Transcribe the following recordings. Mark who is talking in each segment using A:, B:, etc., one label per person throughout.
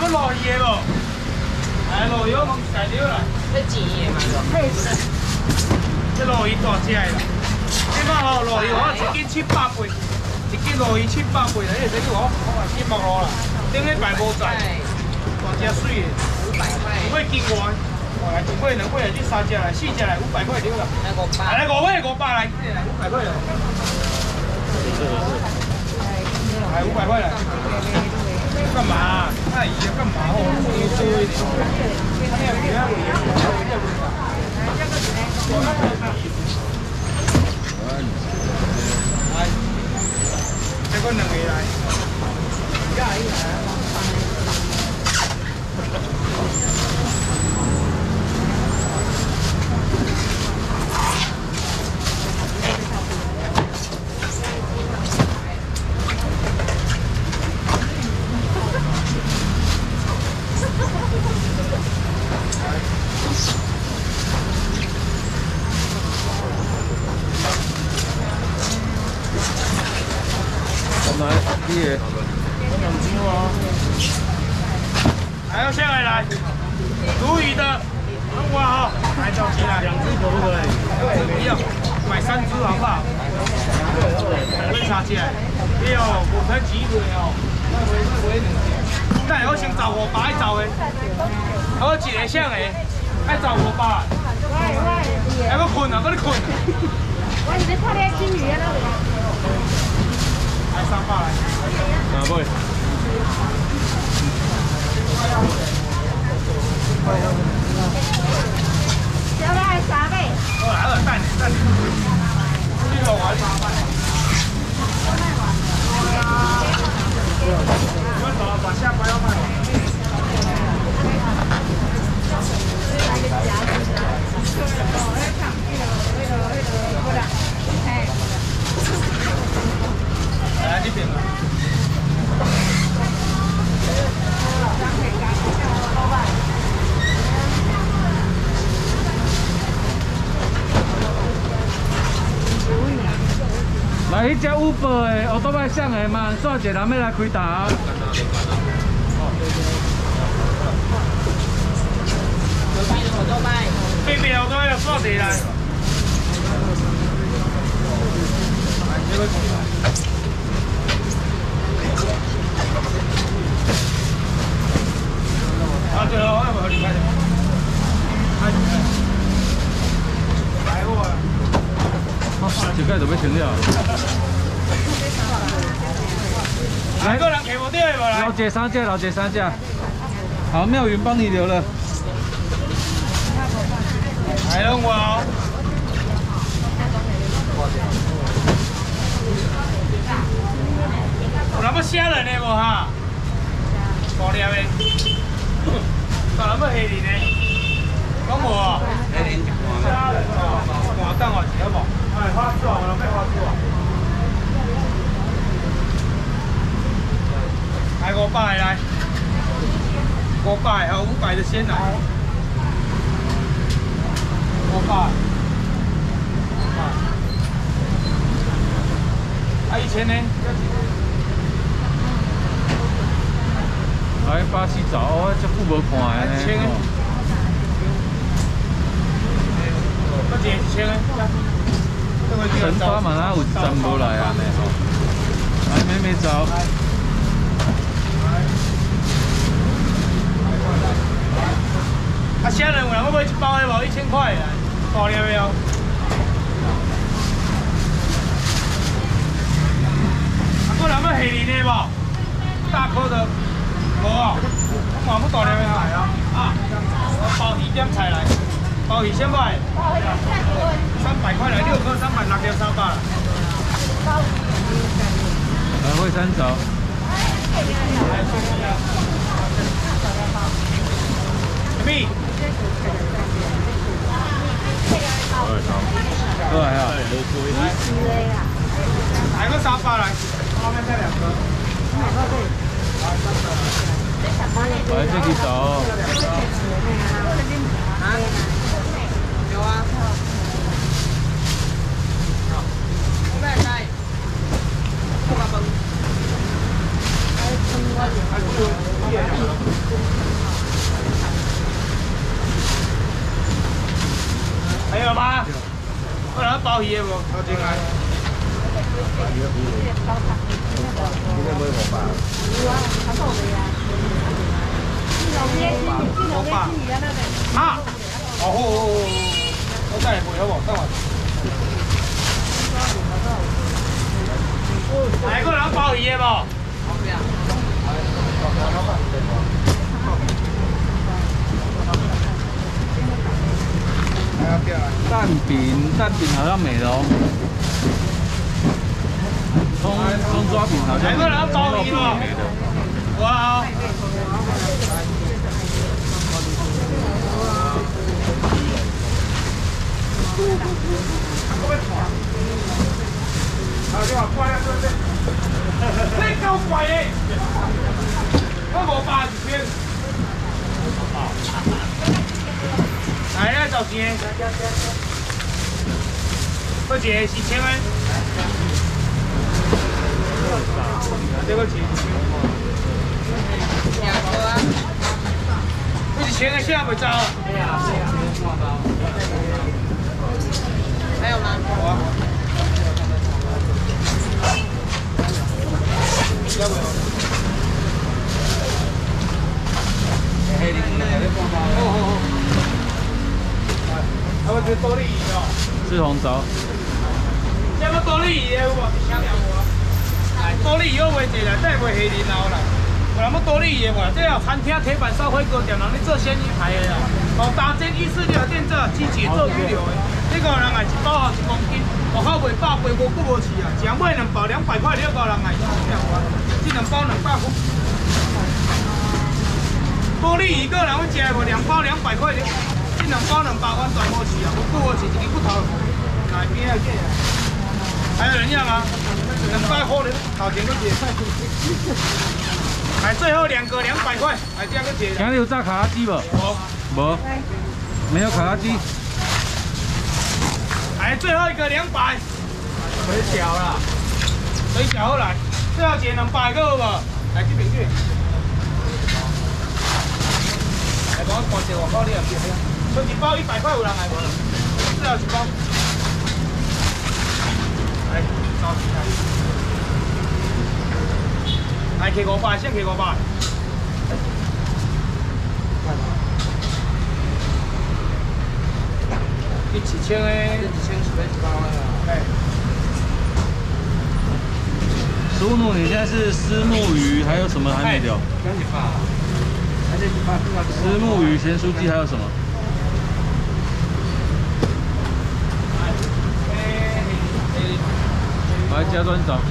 A: 落去的无？来落去我问材料来。
B: 要钱的嘛？
C: 嘿，
A: 这鲈鱼大只的啦。你看吼，鲈鱼我一斤700八，一斤鲈鱼700八啦。你使去我100路啦。顶礼拜无在，大只水的。
B: 500块。
A: 一尾斤外，来一尾、2尾来，这3只来，4只来500块对啦。
B: 来500。
A: 来5尾500来，500块来。来500块来。干嘛？太姨干嘛哦？多一点。来，再个2个来。
D: 来，你的。
A: 还要下来，鲈鱼的，哇哈，来着急来，2只可不可以？不要，买3只好不好？为啥子？没有，我才几岁哦。但我先找我爸找的，我一个像的，爱找我爸。还要困啊，搁你困。
C: 我是在看那金鱼啊，
A: 来300来。
D: 哪位？
C: 小来3倍。
A: 我来了，蛋，这个我你们走，把下巴要卖完。来这边吧。
D: 来，迄只Uber 的奥多麦上的嘛，煞一个人要来开打。
A: 这边我都要刷地来。啊，对了，我要不要离开？来我。
D: 一盖就要停了。
A: 来个人给我掉过来。
D: 老姐3只，老姐3只。好，妙云帮你留了。
A: 来了我哦。有那么吓人的无哈？大粒的，有那么吓人的？讲无哦。吓人一半。吓人哦，半等我一下无？哎，花枝哦，我要花枝哦。来500来，500好，500的先来。500。啊，1000呢？
D: 来巴西找，我这久无看的呢。
A: 1000个。我一个1000个。
D: 陈发嘛，哪有站无来啊？呢吼。来，妹妹找。
A: 啊，虾仁有人要买1包的无？1000块的，大粒的哦。啊，搁人要虾仁的无？大颗的，无哦。我看不大粒的来啊。啊，我包鱼点菜来，包鱼先买。300块来，6颗300，6条300了。
D: 来惠山找。
A: 什么？
D: 都还好。
A: 来个300来，后面再2颗。
D: 来这去找。
B: 有啊。
A: 还有包鱼的无？头前来。啊！哦好，我再来陪好无？等我。来个人包鱼的无？
D: 蛋饼好像没了哦。葱抓饼好像
A: 来个人包鱼无？哇！你够贵的，我500一片。来啊，找钱。好一个4000的。这个钱。我1000个现在没找。
B: 还有吗？
A: 有啊。要不要？好，我这多利鱼哦。
D: 是红枣。
A: 要不多利鱼的有无？一箱两无。来，多利鱼我卖一来，再卖黑鳞捞啦。有人要多利鱼的无？这有餐厅铁板烧火锅店，人咧做鲜鱼排的啦。哦，大间146店这积极做鱼流的。这个人来1包后1公斤，外口卖100杯，我无饲啊。一买2包200块，你个人来这2包200块。多利鱼个人要食无2包200块，这2包200完全无饲啊，我无饲一个骨头，哪边啊？还有人要吗？200块的，头前个解。来，最后2个200块，来这个解。
D: 今日有炸卡拉鸡无？无，没有卡拉鸡。
A: 来，最后一个200。水饺啦，水饺好来，最后一个200个有无？来这边去。来，帮我看一下外口你也记得。剩1包100块有人来无？最后1包。来，找起来。来，给500，先给500。一1000的，这1000是要1包的。哎。
D: 苏努，你现在是虱目鱼，还有什么还没有？虱目鱼、咸酥鸡还有什么？来加砖枣。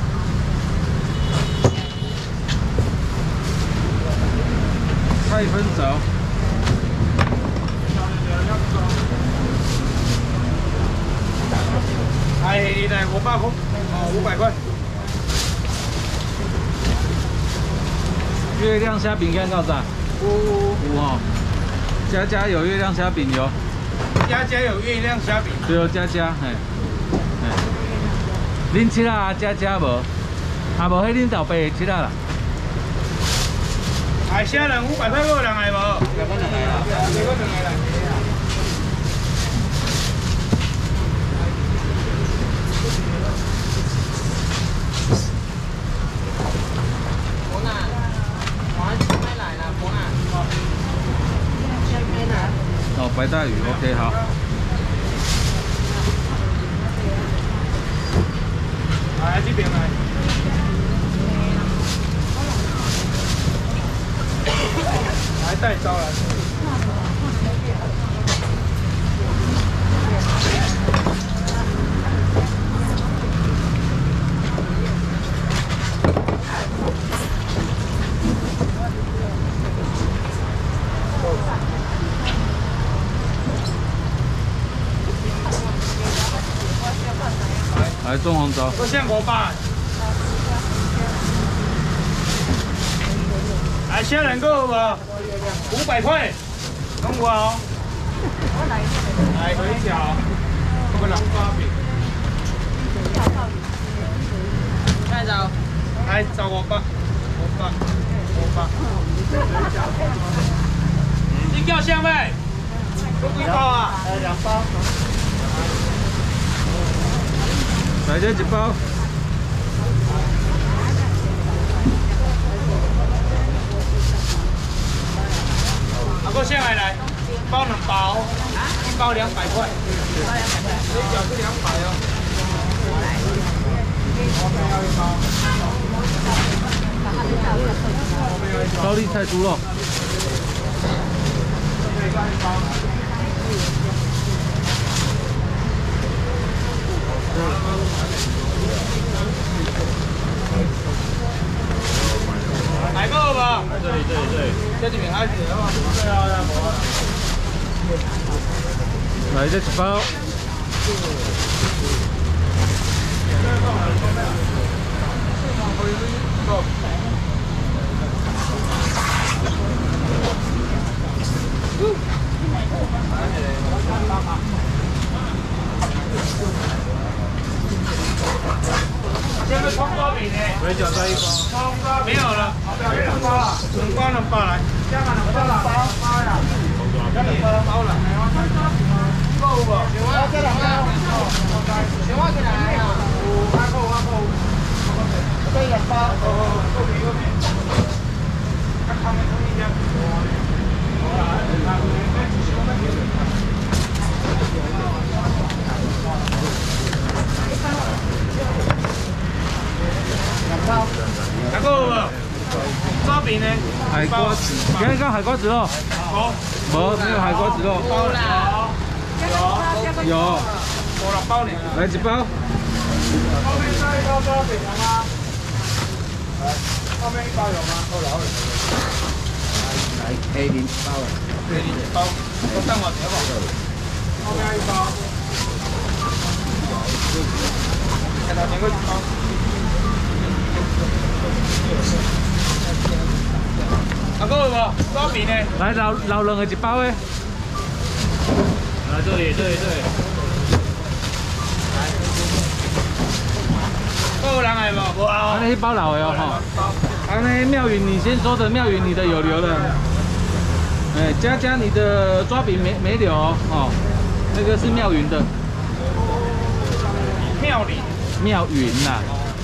D: 菜粉枣。
A: 哎，来500块，哦，500块。
D: 月亮虾饼干到咋？有哦。家有月亮虾饼有。
A: 家有月亮虾饼。
D: 对哦，家，嘿。恁七啊，家无？啊无，迄恁豆爸七啊啦。
A: 来，虾仁500块，有人来无？有人来啦，有人来。
D: 哦，白带鱼 ，OK， 好。
A: 来这边来。来带招来。
D: 来，中红枣。
A: 我现500。来，虾仁够无？500块，等我哦。来，水饺，这个2包饼。
B: 再找。
A: 来，找500。你叫香妹？有几包啊？2包。
D: 来这一包。
A: 阿哥下来，包2包，一包200块，水饺是200哦。
D: 高丽菜猪肉。
A: 来个吧，这里，这里面还是好不好？对啊，
D: 来这一包。
A: 现在葱抓饼呢？
D: 水饺再一包。
A: 没有了，2包了，2包来，加满2包了，包呀，加2包了，够不？我这2包，行我进来啊，我扣，这2包，够皮，看他们同一家，还够不？抓饼呢？
D: 海瓜子，刚刚讲海瓜子肉。
A: 好，
D: 没有海瓜子肉。
A: 包啦，
D: 有。
A: 我6包呢。
D: 来一包。
A: 后面再1包抓饼好吗？来，后面1包有吗？够了，来，A0包了。A0包，我等我好不好？后面1包。看到前个1包。阿哥有无？抓饼呢？
D: 来老人的一包诶。
A: 来这里。够人来无？无啊。
D: 那一包老的哦哈。那妙云，你先说的妙云，你的有留了。哎，佳你的抓饼没留哦，那个是妙云的。妙云呐。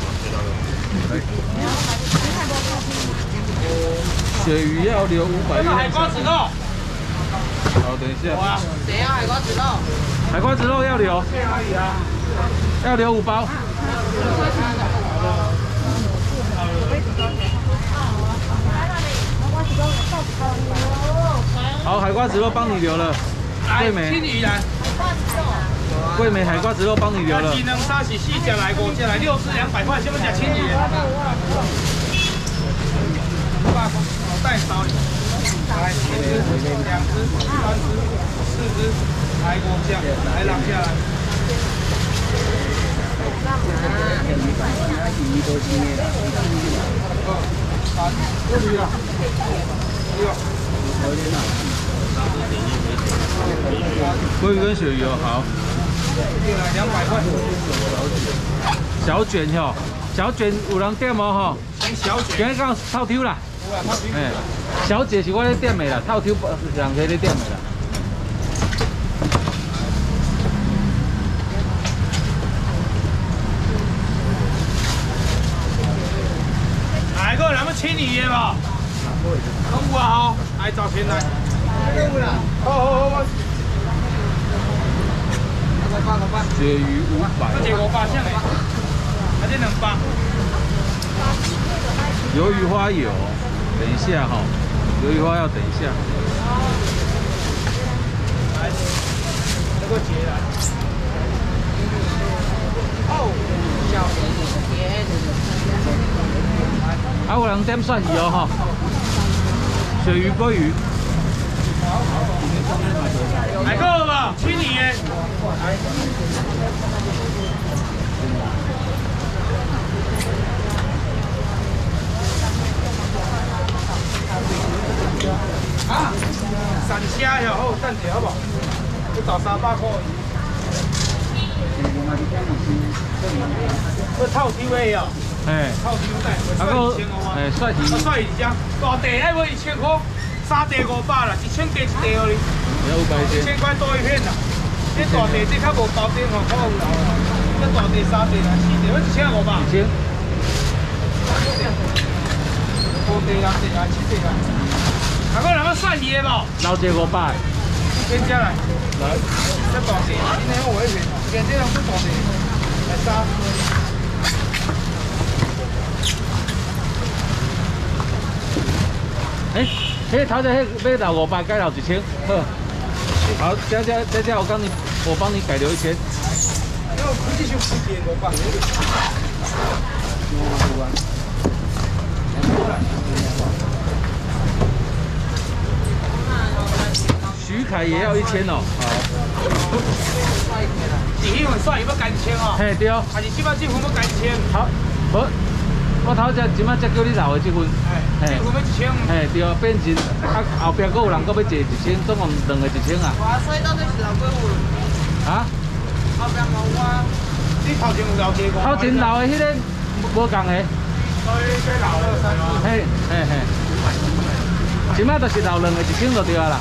D: 鳕鱼要留500元。
A: 海瓜子肉。
D: 好，等一下。
B: 谁要海瓜子肉？
D: 海瓜子肉要留。要留5包。好，海瓜子肉帮你留了。桂梅。
A: 青鱼来。
D: 桂梅海瓜子肉帮你留了。
A: 1、2、3、4、5只来，5只来，6只200块，先不吃青鱼。好带烧。来，1只、2只、3只、4只，来5只，来6只来。
D: 鲑鱼跟鳕鱼哦，好。
A: 200块。
D: 小卷吼，小卷有人点哦吼。
A: 小卷。
D: 今日讲透抽啦。哎，小姐是我咧点的啦，透抽人喺咧点的啦。
A: 来个咱们青鱼的吧。有啊吼，来找钱来。好。
D: 鳕鱼500。
A: 这500像诶，还是2包。
D: 鱿鱼花有，等一下哈，鱿鱼花要等一下。
A: 来，这个结来。哦，
B: 小甜。
D: 啊，有人点蒜鱼哦哈，鳕鱼、鲑鱼。
A: 来个吧，青鱼诶。啊，3虾呀，好，等下好不好？要找300块。这套 TV 啊，
D: 哎，
A: 套 TV 带，
D: 啊个，哎，蒜鱼。
A: 蒜鱼只，大地要买1000块，3地500啦，1000加1地哦你。
D: 要500钱。
A: 1000块多一片啦，这大地这较无包装哦，较有这大地、三地啦、四地，我1500。
D: 1000。
A: 5地、6地啦、7地啦。啊，我两个蒜叶无？
D: 老姐500。
A: 先加来。
D: 来。
A: 这大地，今天我会选，今天这大地来杀。
D: 哎，迄头前迄要留500，该留1000，好。好，佳，我帮你改留1000。
A: 因为我估计就5地500。
D: 徐凯也要1000哦，好。
A: 是迄份蒜伊要加1000哦。
D: 嘿，对。
A: 还是即摆这份要加1000？
D: 好，无，我头前即摆才叫你留的这份。
A: 这份要1000。
D: 嘿，对，变成啊后壁佫有人佫要坐1000，总共2个1000啊。
B: 哇，所以到底是留几户？
D: 啊？
B: 后边无我。
A: 你头前有留这个？
D: 头前留的迄个无共的。
A: 所以这留了3。
D: 嘿，嘿嘿。即摆就是留2个1000就对啊啦。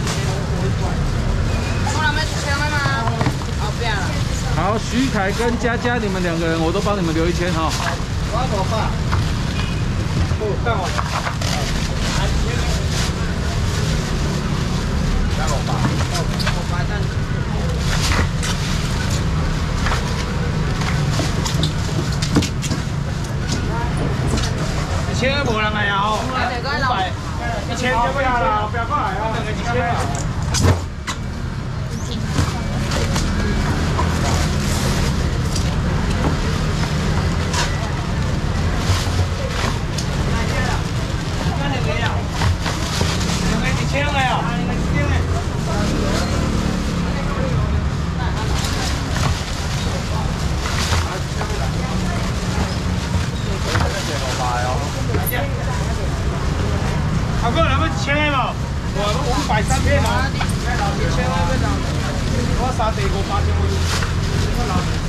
B: 我那边1000了吗？后边了。
D: 好，徐凯跟佳佳，你们2个人我都帮你们留1000哈。
A: 我500。哦，等我。1000无人来啊吼，500，1000就不要啦，不要过来啊，2个1000啊。啊，个两个1000个无，我500 3片哦，1000个要当，我3地500千我留。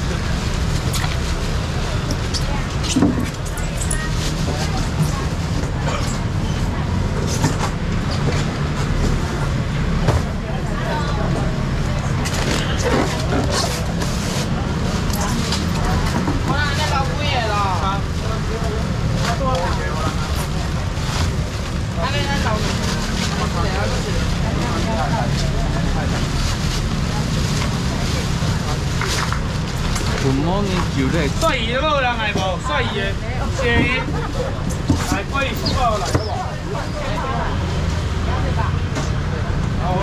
B: 我那边留几个咯？那边在留。
D: Good morning，就咧。
A: 帅姨都无人来无？帅姨的，谢姨，来贵妇报来好不好？好，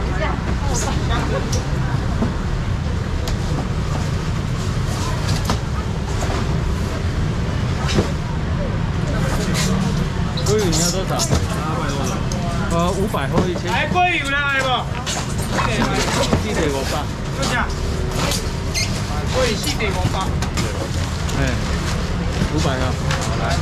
D: 鲑鱼你要多少？800多500或1000。
A: 来贵有人来无？
D: 4地500。
A: 多少？贵4地500。
D: 哎，500啊。
A: 好来。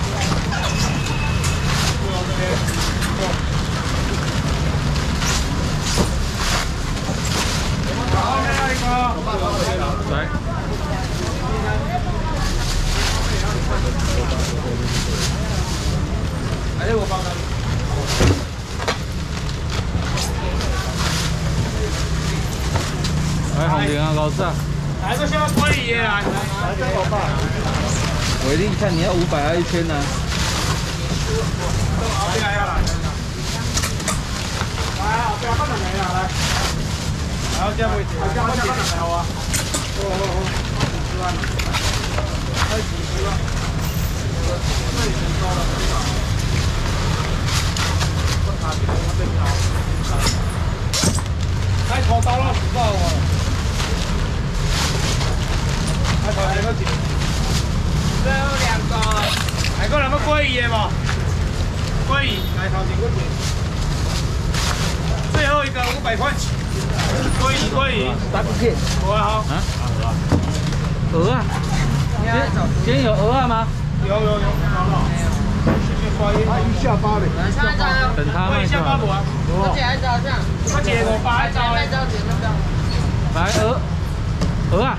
A: 好，来一个。
D: 来。
A: 哎，我帮他。
D: 来红莲啊，老师啊。
A: 来个什么鲑鱼的来？来这500。
D: 伟力，看你要500还是1000呢？
A: 后边来啦，来后边放2个啦，来。然后这位置，这位置好啊。好。开始了。那已经高了。我查这个那边高。开头刀了10包哦。开头还有几？最后2个。还有两个鲑鱼的无？鲑鱼，来头前个几？最后一个500块。鲑鱼。
D: 打不片。
A: 有啊好。
D: 啊？鹅啊？今天有鹅啊吗？
A: 有。他一下巴嘞。
D: 等他卖
A: 下巴无啊？
B: 我姐还找这样。
A: 我姐500找嘞。
D: 来鹅啊。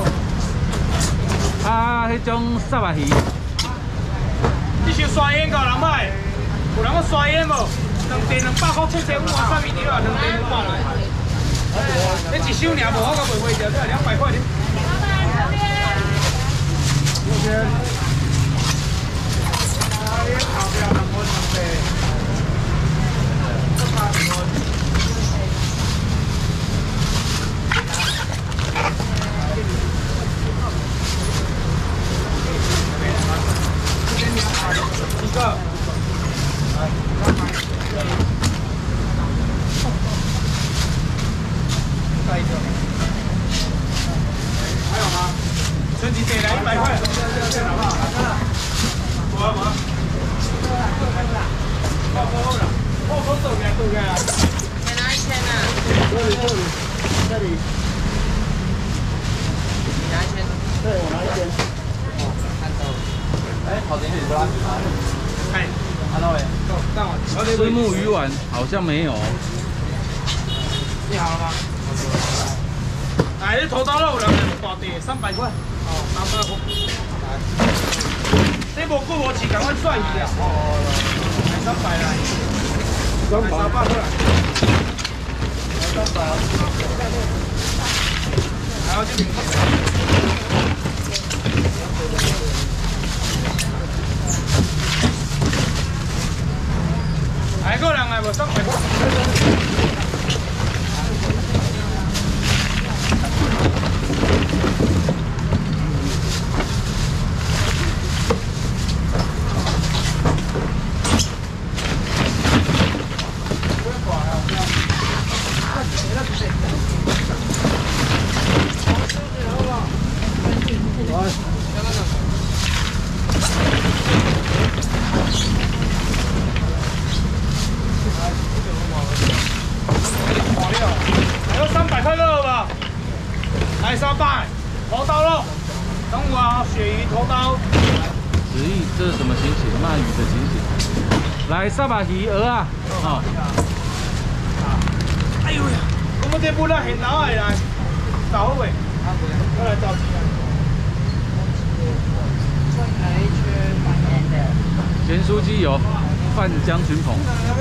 D: 啊，迄种沙白鱼。
A: 你想刷烟够人买？有人要刷烟无？2地200块，7,500啥物条啊？2地200来。你一收尔无，我甲袂会着，这200块你。 一个。再一个。还有吗？春季得来100块。好不好？我吗？我走开。
B: 再拿1000呢？
E: 这里，
B: 你拿1000。
E: 对，我拿1千。
B: 看到了。
E: 哎，好点不啦？
A: 哎，
E: 看到没？
D: 虱目鱼丸好像没有。
A: 你好了吗？哎，你土豆肉有人大地300块，哦，300块。你无久无饲，赶快算鱼了。哦，来300来，300块来。300。还有这边。还个人来无300块。还有300块肉吧，来300，头刀肉，等我啊，鳕鱼头刀。
D: 子毅，这是什么情形？鳗鱼的情形。来，3把鱼鹅啊！哦。
A: 哎呦呀，我们这不来现捞的来，找未？我来找钱啊。
D: 咸酥鸡有范江群鹏。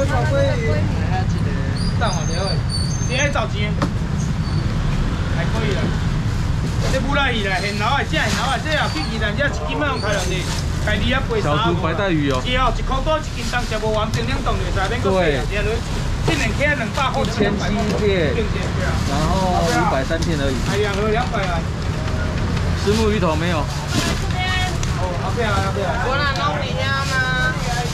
A: 等我一下喂，你爱找钱？还可以啦。这不来伊来现捞的，这现捞的，这啊，去宜兰这1斤卖用开两地，开2啊8
D: 小猪白带鱼哦。
A: 是哦，1块多1斤当吃不完，冰冷冻就在免搁贵啊，这轮这两天200块
D: 1700片，然后130片而已。
A: 哎呀，200啊。
D: 虱目鱼头没有。
A: 哦，后边来，后边来。
B: 我那弄你家吗？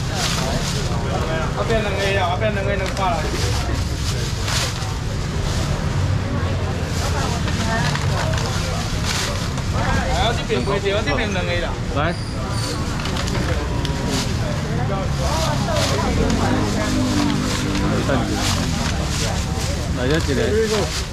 A: 后边2个了，后边2个200来。还有这边袂着，这边2个啦。
D: 来。蛋子，来这一个。